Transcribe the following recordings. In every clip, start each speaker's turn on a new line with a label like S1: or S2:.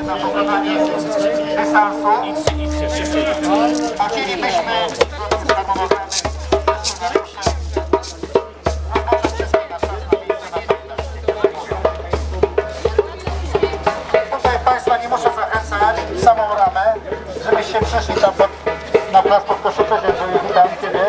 S1: na pokonanie dystansu. Chcielibyśmy tutaj Państwa nie muszę zachęcać w samą ramę, żebyście przyszli tam na plac pod Koszykarzem, żeby witam Ciebie.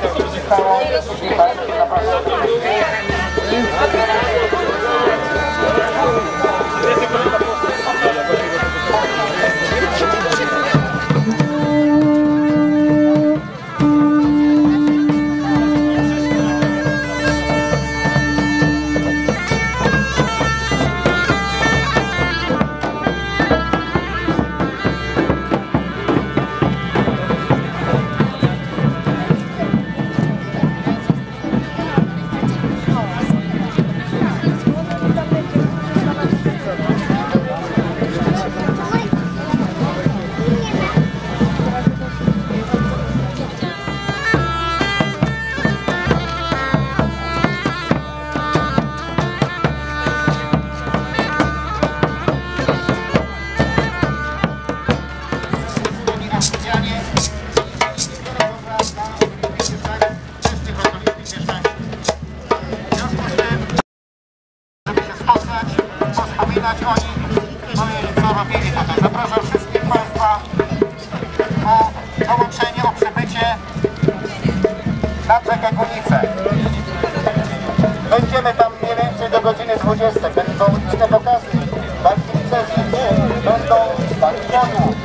S1: Wspominać o nich, no i co robili tutaj. Zapraszam wszystkich Państwa o dołączenie, o przybycie na rzekę Gunice. Będziemy tam mniej więcej do godziny 20. Będą liczne pokazy, walki rycerzy, będą walki wodów,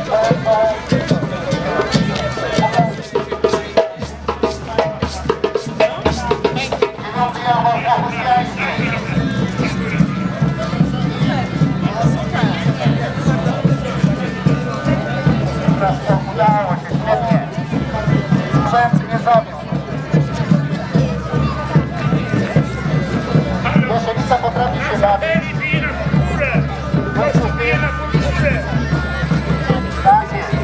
S1: udało się, świetnie. Sprzęt nie zawiódł. Jasienica potrafi się bawić. Tak jest.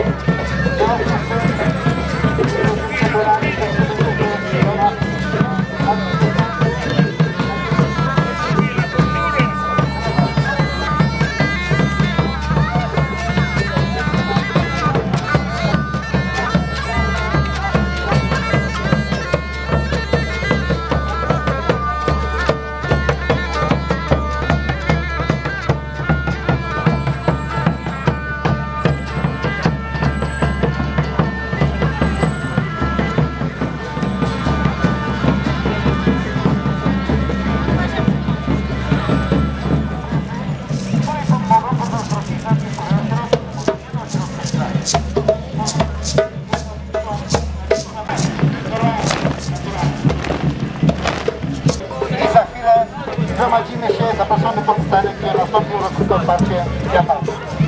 S1: Gromadzimy się, zapraszamy pod scenę, gdzie nastąpi uroczyste otwarcie wiatraku.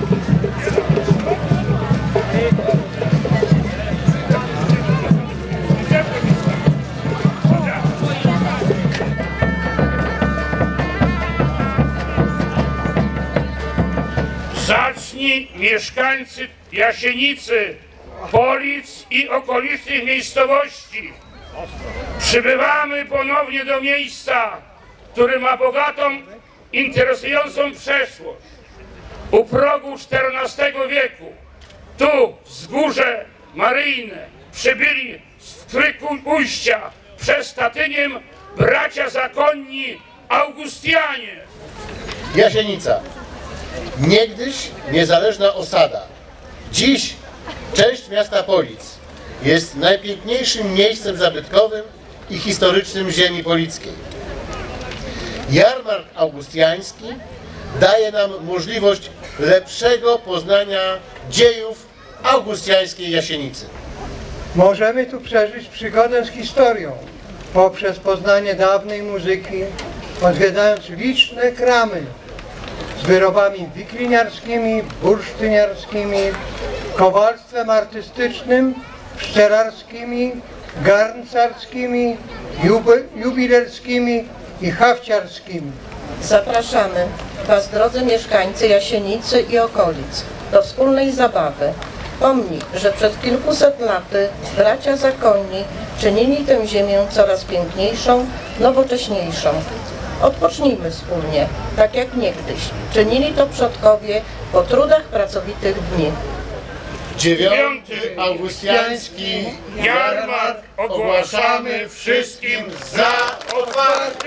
S2: Zacni mieszkańcy Jasienicy, Polic i okolicznych miejscowości. Przybywamy ponownie do miejsca, który ma bogatą, interesującą przeszłość. U progu XIV wieku, tu wzgórze Maryjne, przybyli z Kryku ujścia przez Tatyniem bracia zakonni Augustianie.
S3: Jasienica. Niegdyś niezależna osada. Dziś część miasta Polic jest najpiękniejszym miejscem zabytkowym i historycznym ziemi polickiej. Jarmark augustiański daje nam możliwość lepszego poznania dziejów augustiańskiej Jasienicy.
S4: Możemy tu przeżyć przygodę z historią poprzez poznanie dawnej muzyki, odwiedzając liczne kramy z wyrobami wikliniarskimi, bursztyniarskimi, kowalstwem artystycznym, pszczelarskimi, garncarskimi, jubilerskimi i hafciarskimi.
S5: Zapraszamy Was, drodzy mieszkańcy Jasienicy i okolic, do wspólnej zabawy. Pomnij, że przed kilkuset laty bracia zakonni czynili tę ziemię coraz piękniejszą, nowocześniejszą. Odpocznijmy wspólnie, tak jak niegdyś. Czynili to przodkowie po trudach pracowitych dni.
S3: 9. Augustiański
S2: Jarmark ogłaszamy wszystkim za otwarty.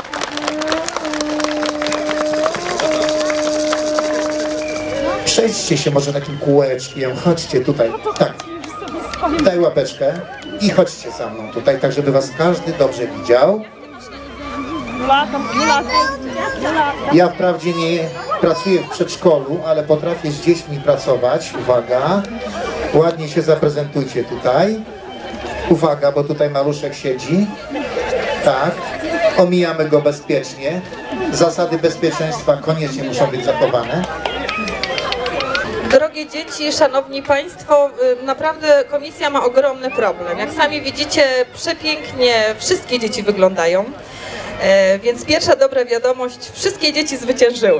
S6: Przejdźcie się może takim kółeczkiem, chodźcie tutaj, tak, daj łapeczkę i chodźcie za mną tutaj, tak żeby was każdy dobrze widział. Ja wprawdzie nie pracuję w przedszkolu, ale potrafię z dziećmi pracować, uwaga, ładnie się zaprezentujcie tutaj, uwaga, bo tutaj maluszek siedzi, tak, omijamy go bezpiecznie, zasady bezpieczeństwa koniecznie muszą być zachowane.
S7: Drogie dzieci, szanowni państwo, naprawdę komisja ma ogromny problem. Jak sami widzicie, przepięknie wszystkie dzieci wyglądają, więc pierwsza dobra wiadomość, wszystkie dzieci zwyciężyły.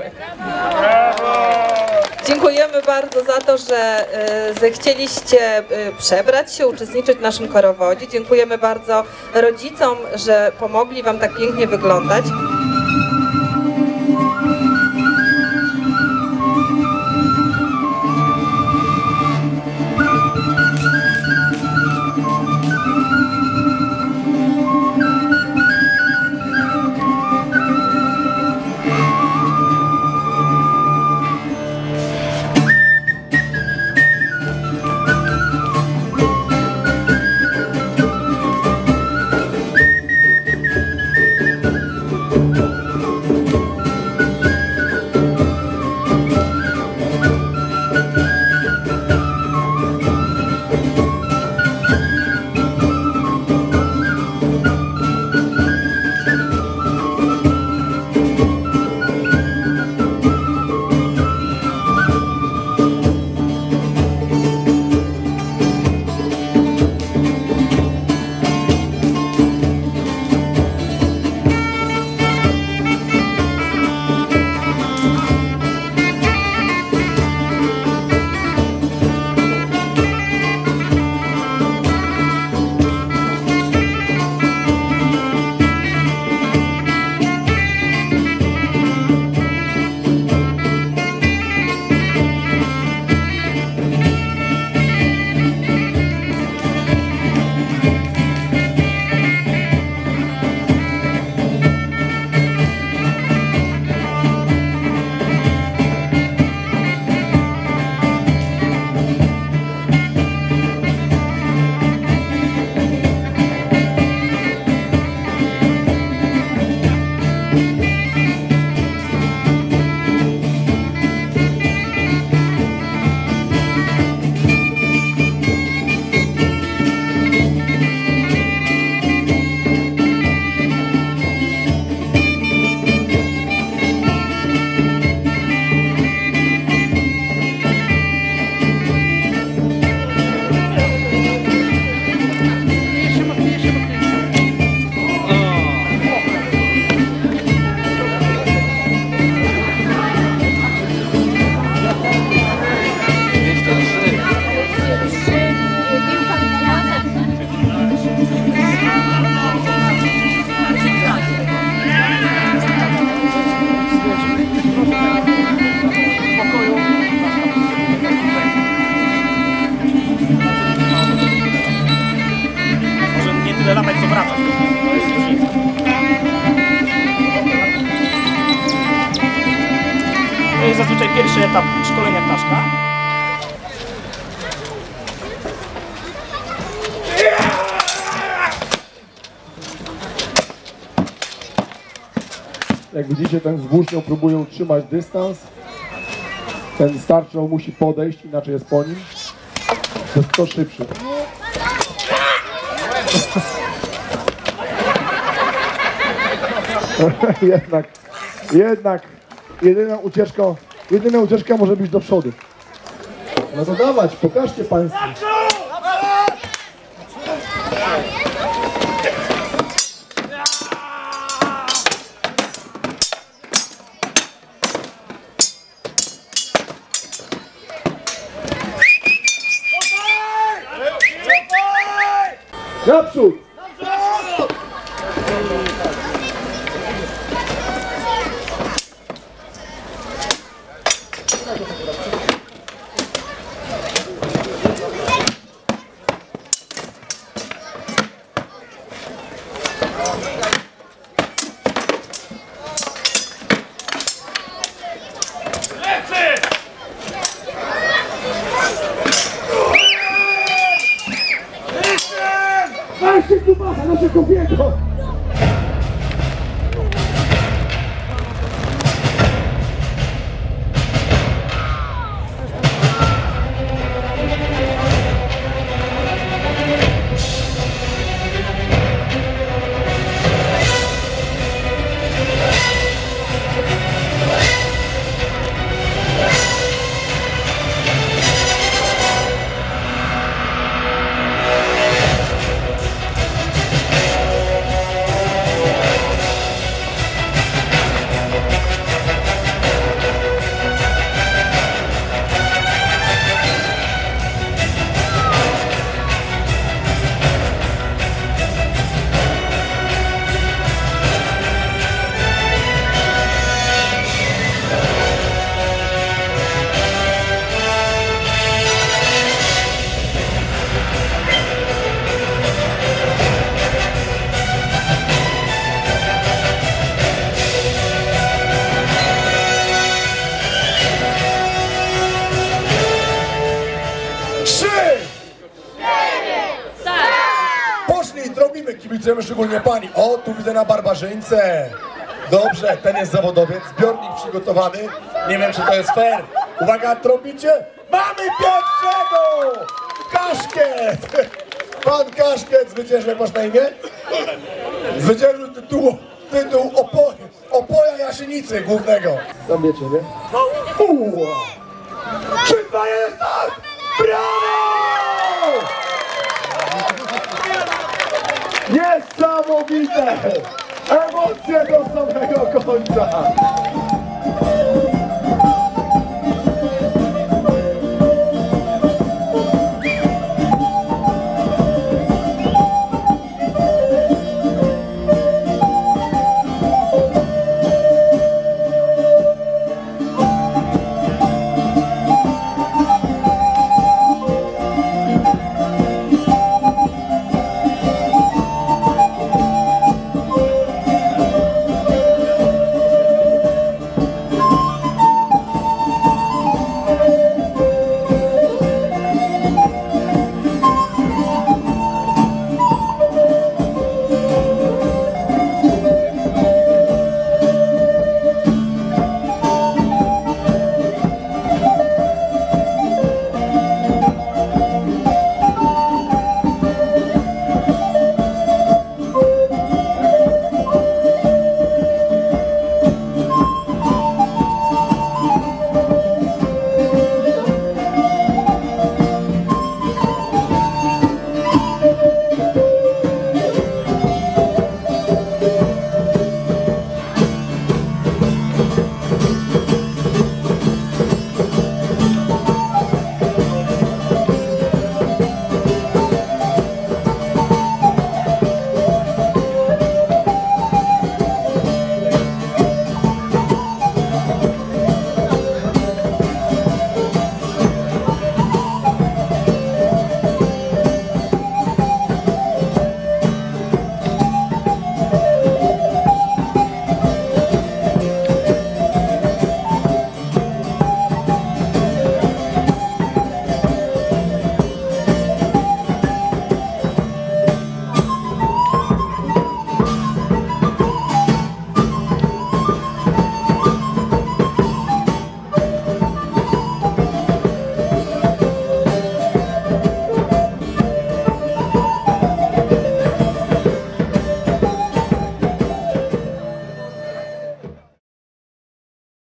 S7: Dziękujemy bardzo za to, że zechcieliście przebrać się, uczestniczyć w naszym chorowodzie. Dziękujemy bardzo rodzicom, że pomogli wam tak pięknie wyglądać.
S8: latać, co wracać. To jest różnica. To jest zazwyczaj pierwszy etap szkolenia ptaszka.
S9: Jak widzicie, ten z włócznią próbują utrzymać dystans. Ten starczą musi podejść, inaczej jest po nim. To jest kto szybszy. jednak jedyna ucieczka może być do przodu. No to dawać, pokażcie Państwu. Naprzód! Weźcie kubasa, nasze kobieto! Kibicujemy szczególnie pani. O, tu widzę na barbarzyńce. Dobrze, ten jest zawodowiec. Zbiornik przygotowany. Nie wiem, czy to jest fair. Uwaga, trąbicie? Mamy pierwszego! Kaszkiet! Pan Kaszkiet zwyciężył, jak masz na imię? Zwyciężył tytuł opoja Jasienicy głównego. Tam wiecie, nie? 3, 2, 1, start! Brawo! Niesamowite! Emocje do samego końca!